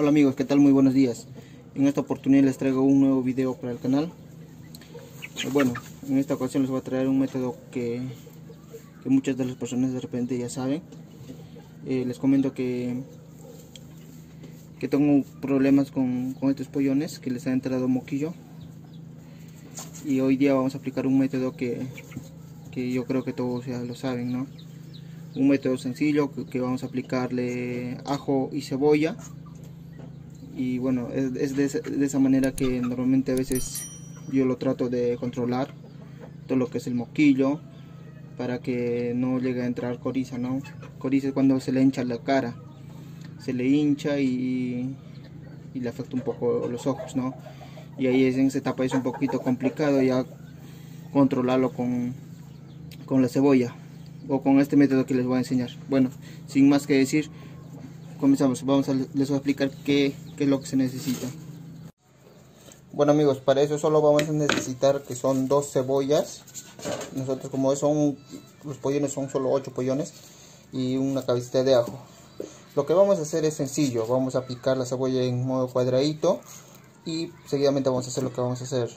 Hola amigos, ¿qué tal? Muy buenos días. En esta oportunidad les traigo un nuevo video para el canal. Bueno, en esta ocasión les voy a traer un método que muchas de las personas de repente ya saben. Les comento que tengo problemas con estos pollones que les ha entrado moquillo. Y hoy día vamos a aplicar un método que yo creo que todos ya lo saben, ¿no? Un método sencillo que vamos a aplicarle ajo y cebolla. Y bueno, es de esa manera que normalmente a veces yo lo trato de controlar todo lo que es el moquillo, para que no llegue a entrar coriza, ¿no? Coriza es cuando se le hincha la cara, se le hincha y le afecta un poco los ojos, ¿no? Y ahí en esa etapa es un poquito complicado ya controlarlo con la cebolla o con este método que les voy a enseñar. Bueno, sin más que decir, comenzamos. Les voy a explicar qué es lo que se necesita. Bueno amigos, para eso solo vamos a necesitar que son 2 cebollas. Nosotros, como los pollones son solo 8 pollones, y una cabecita de ajo. Lo que vamos a hacer es sencillo. Vamos a picar la cebolla en modo cuadradito y seguidamente vamos a hacer lo que vamos a hacer.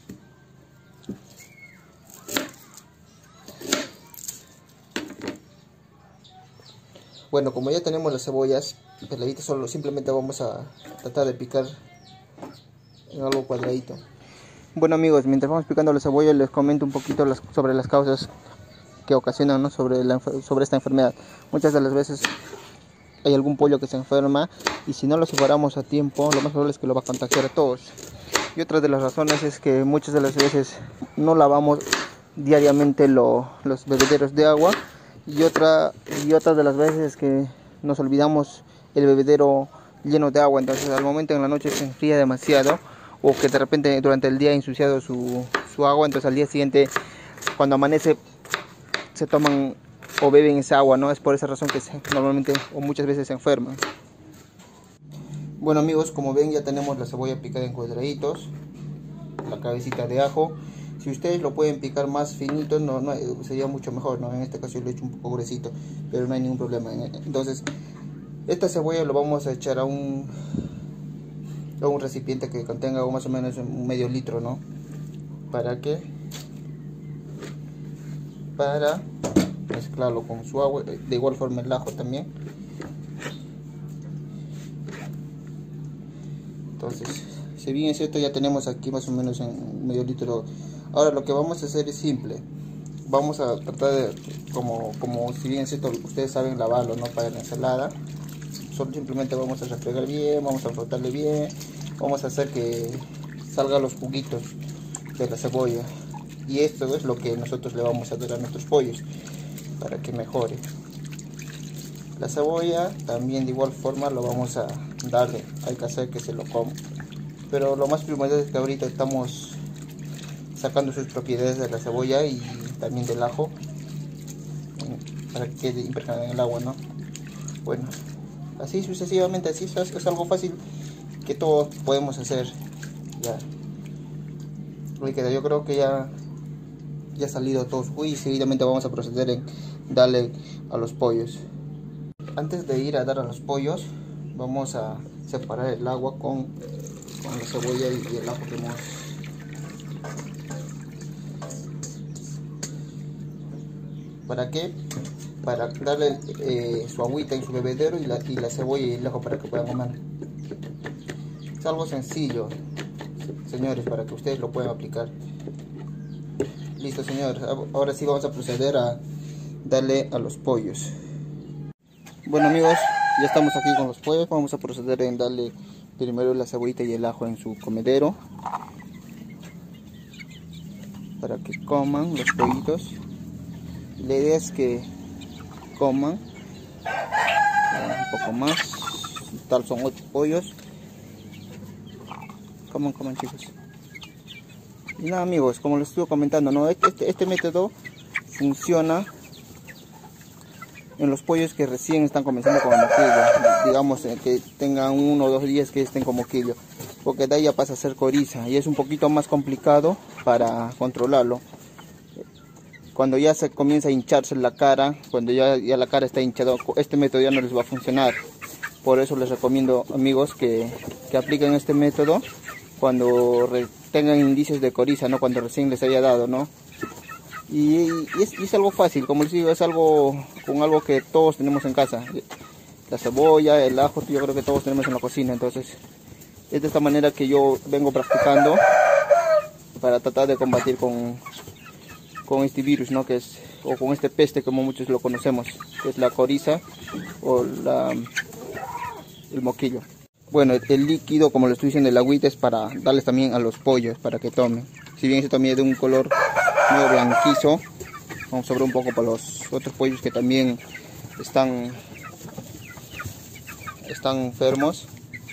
Bueno, como ya tenemos las cebollas peladitas, simplemente vamos a tratar de picar en algo cuadradito. Bueno amigos, mientras vamos picando la cebolla les comento un poquito sobre las causas que ocasionan, ¿no? sobre esta enfermedad. Muchas de las veces hay algún pollo que se enferma y si no lo separamos a tiempo, lo más probable es que lo va a contagiar a todos. Y otra de las razones es que muchas de las veces no lavamos diariamente los bebederos de agua. Y otra de las veces es que nos olvidamos el bebedero lleno de agua. Entonces al momento en la noche se enfría demasiado, o que de repente durante el día ha ensuciado su agua. Entonces al día siguiente, cuando amanece, se toman o beben esa agua, ¿no? Es por esa razón que normalmente o muchas veces se enferman. Bueno amigos, como ven, ya tenemos la cebolla picada en cuadraditos, la cabecita de ajo. Si ustedes lo pueden picar más finito, sería mucho mejor, ¿no? En este caso yo lo he hecho un poco gruesito, pero no hay ningún problema. Entonces, esta cebolla lo vamos a echar a un recipiente que contenga más o menos un medio litro, ¿no? ¿Para qué? Para mezclarlo con su agua, de igual forma el ajo también. Entonces, si bien es cierto, ya tenemos aquí más o menos en medio litro. Ahora lo que vamos a hacer es simple. Vamos a tratar de, como si bien es cierto, ustedes saben lavarlo, ¿no? Para la ensalada. Solo simplemente vamos a refregar bien, vamos a frotarle bien. Vamos a hacer que salgan los juguitos de la cebolla. Y esto es lo que nosotros le vamos a dar a nuestros pollos para que mejore. La cebolla también de igual forma lo vamos a darle. Hay que hacer que se lo coma. Pero lo más primordial es que ahorita estamos sacando sus propiedades de la cebolla y también del ajo, para que quede impregnado en el agua, ¿no? Bueno, así sucesivamente, así es algo fácil que todos podemos hacer. Ya, yo creo que ya ha salido todo. Y seguidamente vamos a proceder en darle a los pollos. Antes de ir a dar a los pollos, vamos a separar el agua con la cebolla y el ajo que hemos. ¿Para qué? Para darle su agüita en su bebedero y la cebolla y el ajo para que puedan comer. Es algo sencillo, señores, para que ustedes lo puedan aplicar. Listo, señores. Ahora sí vamos a proceder a darle a los pollos. Bueno amigos, ya estamos aquí con los pollos. Vamos a proceder en darle primero la cebollita y el ajo en su comedero, para que coman los pollitos. La idea es que coman un poco más. Tal son 8 pollos. Coman chicos. Y nada amigos, como les estuve comentando, ¿no? Este método funciona en los pollos que recién están comenzando con moquillo. Digamos que tengan 1 o 2 días que estén con moquillo, porque de ahí ya pasa a ser coriza y es un poquito más complicado para controlarlo. Cuando ya se comienza a hincharse la cara, cuando ya la cara está hinchada, este método ya no les va a funcionar. Por eso les recomiendo, amigos, que apliquen este método cuando tengan indicios de coriza, ¿no? Cuando recién les haya dado, ¿no? Y es algo fácil, como les digo, es algo que todos tenemos en casa. La cebolla, el ajo, yo creo que todos tenemos en la cocina. Entonces es de esta manera que yo vengo practicando para tratar de combatir con este virus, ¿no? O con este peste, como muchos lo conocemos, que es la coriza o el moquillo. Bueno, el líquido, como lo estoy diciendo, el agüita, es para darles también a los pollos para que tomen. Si bien este también es de un color medio blanquizo, vamos a ver un poco para los otros pollos que también están enfermos.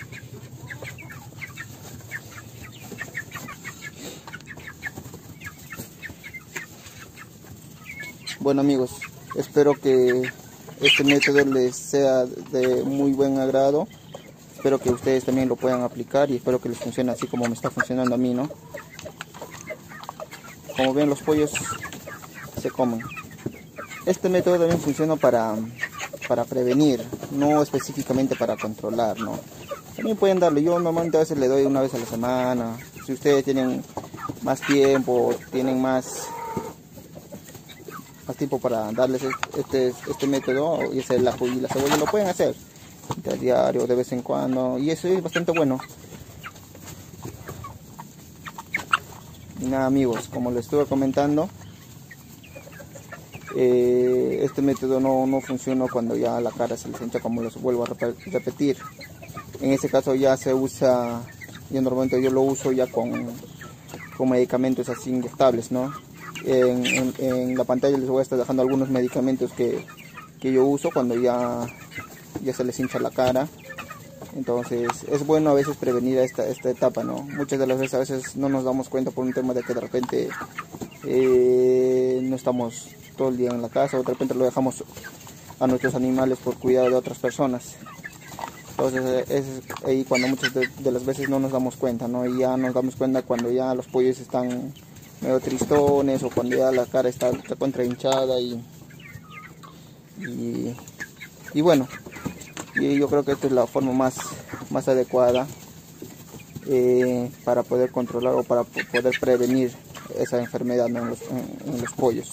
Bueno, amigos, espero que este método les sea de muy buen agrado. Espero que ustedes también lo puedan aplicar y espero que les funcione así como me está funcionando a mí, ¿no? Como ven, los pollos se comen. Este método también funciona para prevenir, no específicamente para controlar, ¿no? También pueden darle, yo normalmente a veces le doy una vez a la semana. Si ustedes tienen más tiempo, tienen más tiempo para darles este método, y es el ajo y la cebolla, lo pueden hacer de diario, de vez en cuando, y eso es bastante bueno. Y nada, amigos, como les estuve comentando, este método no funciona cuando ya la cara se les hincha, como les vuelvo a repetir. En ese caso ya se usa, normalmente yo lo uso ya con medicamentos así inyectables, ¿no? En la pantalla les voy a estar dejando algunos medicamentos que yo uso cuando ya se les hincha la cara. Entonces es bueno a veces prevenir esta etapa, ¿no? Muchas de las veces a veces no nos damos cuenta por un tema de que de repente no estamos todo el día en la casa, o de repente lo dejamos a nuestros animales por cuidado de otras personas. Entonces es ahí cuando muchas de las veces no nos damos cuenta, ¿no? Y ya nos damos cuenta cuando ya los pollos están medio tristones, o cuando ya la cara está contra hinchada y bueno, y yo creo que esta es la forma más adecuada para poder controlar o para poder prevenir esa enfermedad, ¿no? en los pollos.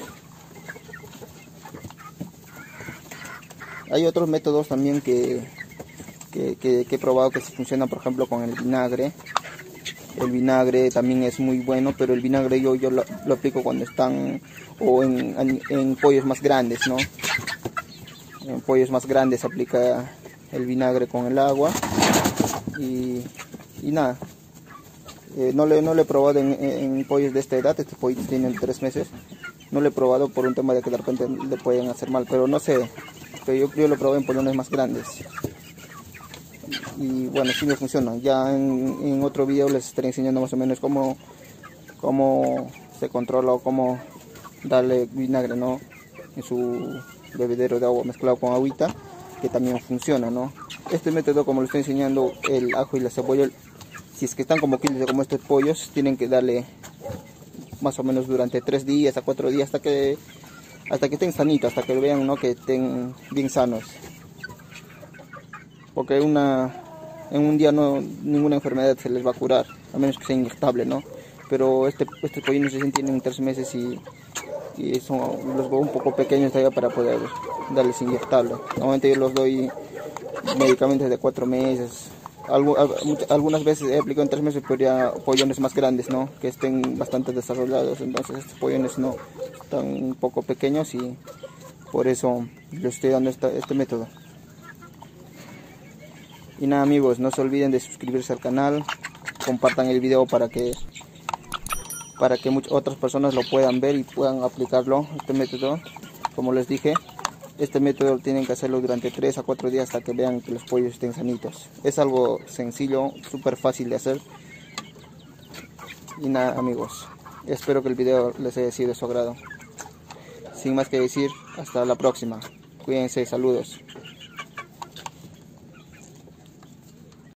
Hay otros métodos también que he probado que sí funcionan, por ejemplo con el vinagre. El vinagre también es muy bueno, pero el vinagre yo lo aplico cuando están en pollos más grandes, ¿no? En pollos más grandes se aplica el vinagre con el agua y nada. No lo he probado en pollos de esta edad. Estos pollos tienen 3 meses. No lo he probado por un tema de que de repente le pueden hacer mal, pero no sé. Pero yo lo probé en pollones más grandes. Y bueno, sí me funciona. Ya en otro video les estaré enseñando más o menos cómo se controla o cómo darle vinagre, ¿no? En su bebedero de agua mezclado con agüita, que también funciona, ¿no? Este método, como lo estoy enseñando, el ajo y la cebolla, si es que están como estos pollos, tienen que darle más o menos durante 3 días a 4 días hasta que estén sanitos, hasta que vean, ¿no? Que estén bien sanos. Porque en un día ninguna enfermedad se les va a curar, a menos que sea inyectable, ¿no? Pero estos pollinos recién tienen 3 meses y los veo un poco pequeños todavía para poder darles inyectable. Normalmente yo los doy medicamentos de 4 meses. Algunas veces he aplicado en 3 meses, pero ya pollones más grandes, ¿no? Que estén bastante desarrollados. Entonces estos pollones no están un poco pequeños y por eso les estoy dando este método. Y nada, amigos, no se olviden de suscribirse al canal, compartan el video para que otras personas lo puedan ver y puedan aplicarlo. Este método, como les dije, este método tienen que hacerlo durante 3 a 4 días hasta que vean que los pollos estén sanitos. Es algo sencillo, súper fácil de hacer. Y nada, amigos, espero que el video les haya sido de su agrado. Sin más que decir, hasta la próxima. Cuídense, saludos.